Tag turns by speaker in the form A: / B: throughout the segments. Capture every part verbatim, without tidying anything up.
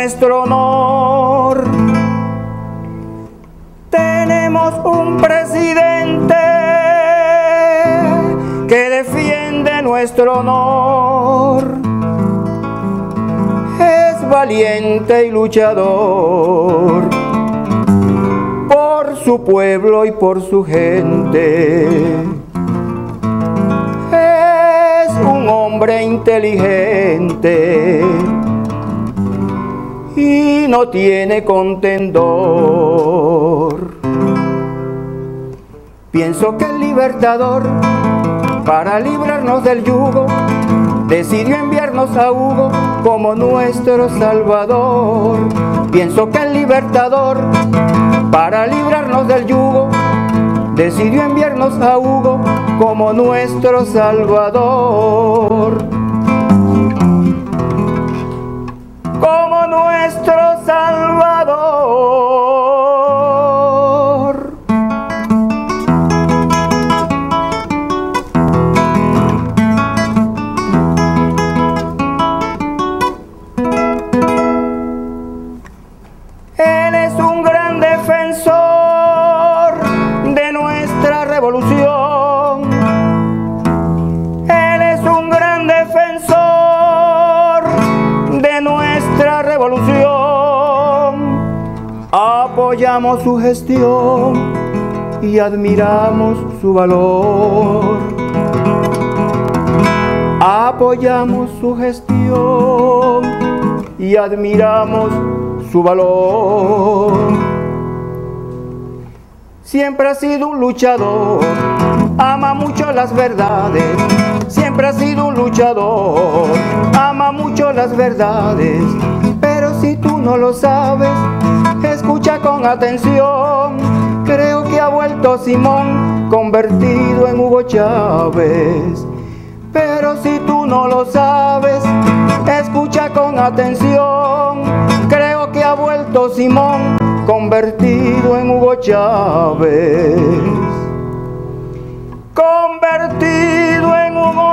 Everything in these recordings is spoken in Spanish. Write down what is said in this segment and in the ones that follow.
A: nuestro honor. Tenemos un presidente que defiende nuestro honor. Es valiente y luchador por su pueblo y por su gente. Es un hombre inteligente y no tiene contendor. Pienso que el libertador, para librarnos del yugo, decidió enviarnos a Hugo como nuestro salvador. Pienso que el libertador, para librarnos del yugo, decidió enviarnos a Hugo como nuestro salvador. Como nuestro salvador. Él es un gran defensor de nuestra revolución. Él es un gran defensor de nuestra revolución. Apoyamos su gestión y admiramos su valor. Apoyamos su gestión y admiramos su valor. Siempre ha sido un luchador, ama mucho las verdades. Siempre ha sido un luchador, ama mucho las verdades. Pero si tú no lo sabes, escucha con atención. Creo que ha vuelto Simón, convertido en Hugo Chávez. Pero si tú no lo sabes, escucha con atención. Creo que ha vuelto Simón, convertido en Hugo Chávez. Convertido en Hugo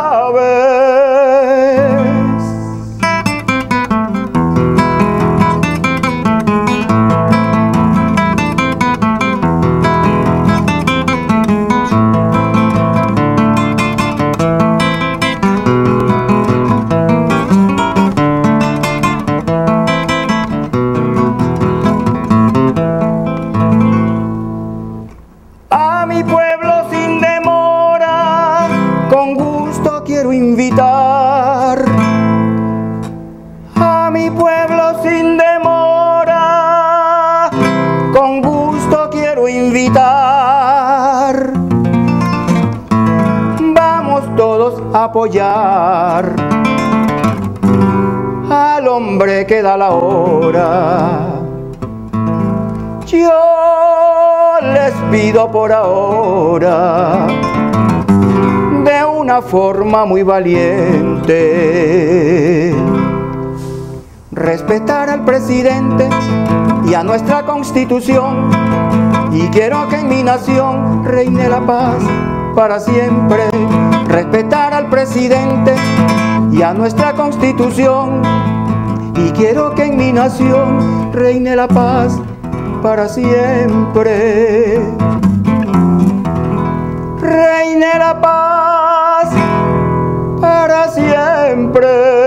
A: Chávez. Invitar a mi pueblo sin demora, con gusto quiero invitar. Vamos todos a apoyar al hombre que da la hora. Yo les pido por ahora, de una forma muy valiente, respetar al presidente y a nuestra Constitución, y quiero que en mi nación reine la paz para siempre. Respetar al presidente y a nuestra Constitución, y quiero que en mi nación reine la paz para siempre. Reine la paz para siempre.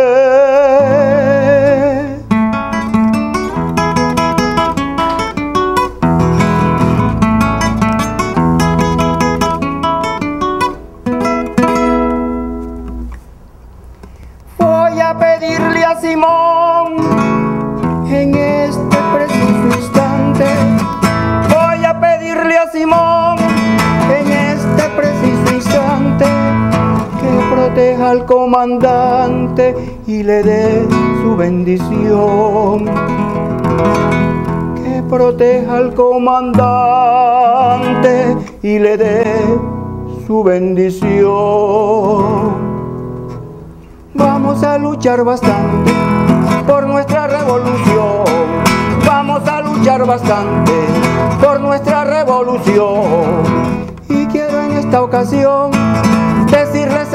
A: Voy a pedirle a Simón en este preciso instante. Voy a pedirle a Simón en este preciso instante que proteja al comandante y le dé su bendición. Que proteja al comandante y le dé su bendición. Vamos a luchar bastante por nuestra revolución. Vamos a luchar bastante por nuestra revolución. Y quiero en esta ocasión decirles